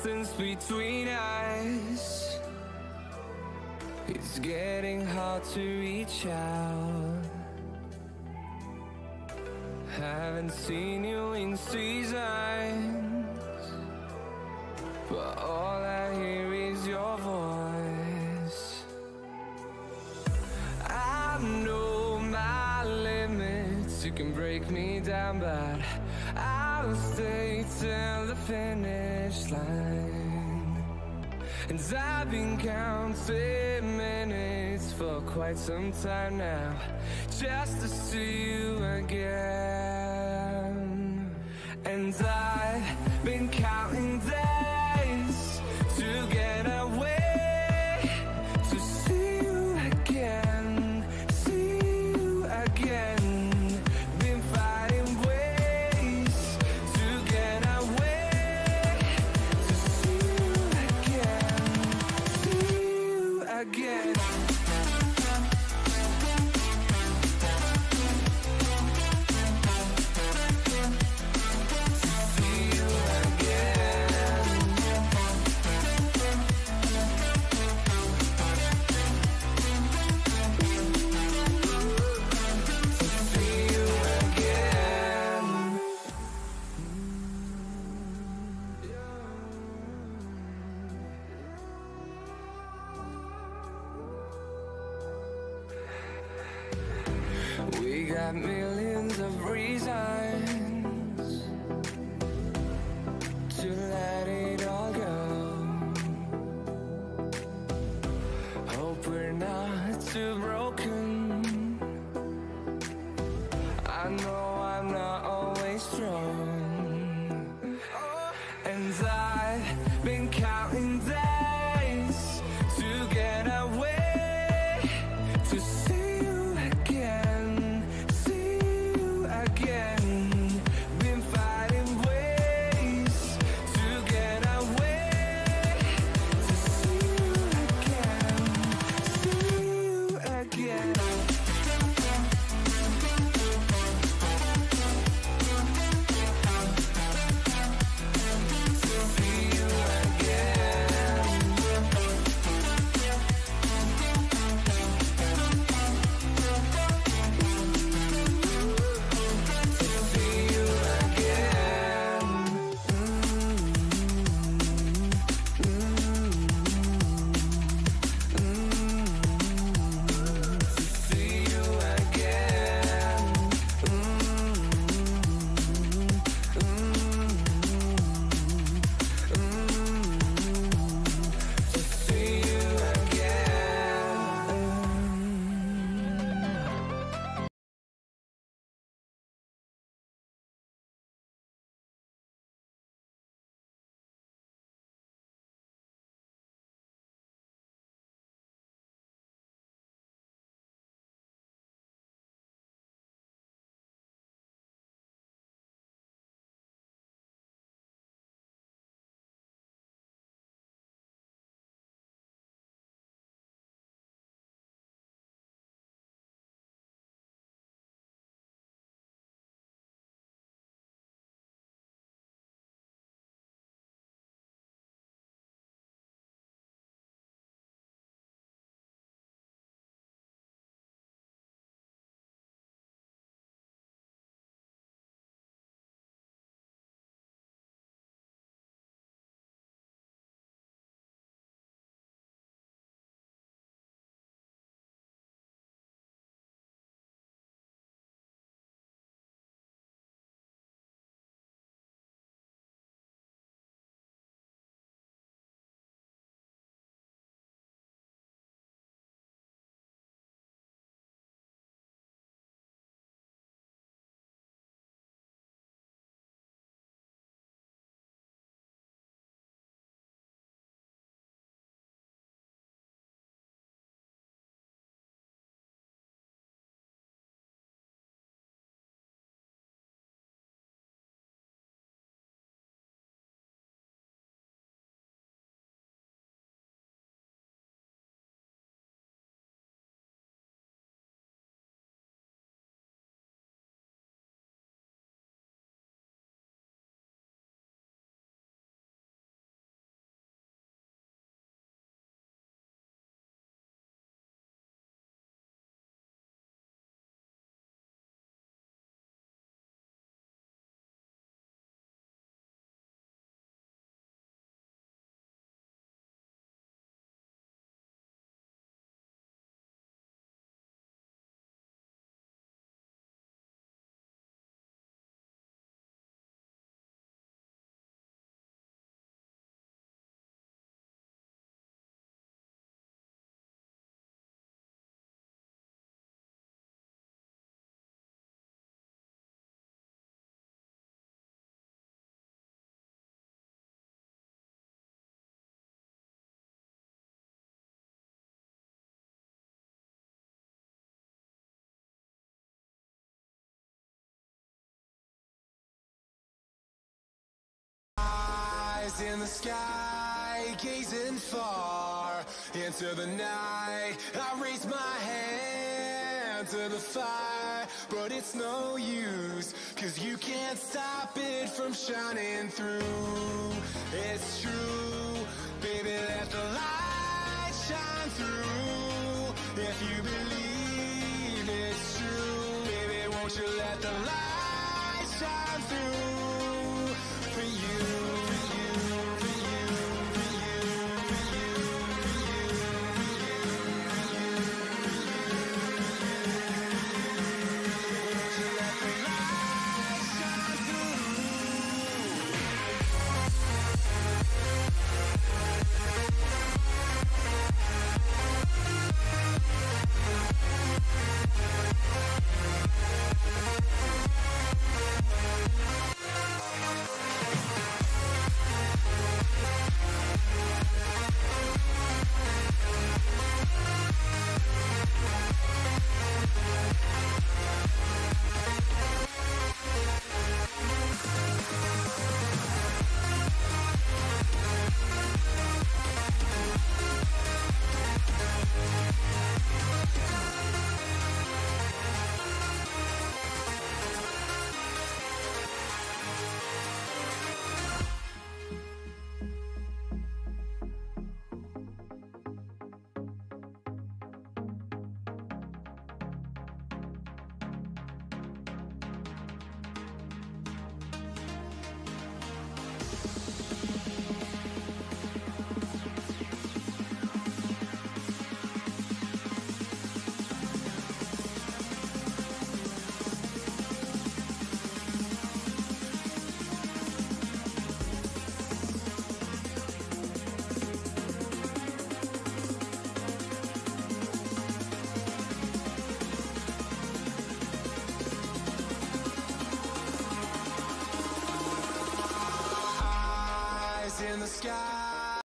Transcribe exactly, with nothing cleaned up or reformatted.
distance between us. It's getting hard to reach out. Haven't seen you in seasons, but all I hear is your voice. I know my limits, you can break me down, but I'll stay till the finish line. And I've been counting minutes for quite some time now, just to see you again. And I've been counting days to get away, to see you again, see you again. Been finding ways to get away, to see you again, see you again. We got millions of reasons to let it all go. Hope we're not too broken. I know I'm not always strong, and I've been counting days to get away, to see you again, see in the sky, gazing far into the night. I raise my hand to the fire, but it's no use, 'cause you can't stop it from shining through. It's true, baby, let the light shine through. If you believe it's true, baby, won't you let the light shine through for you, for you, for you, for you, for you, for you, for you, for you, won't you let the light shine through? In the sky,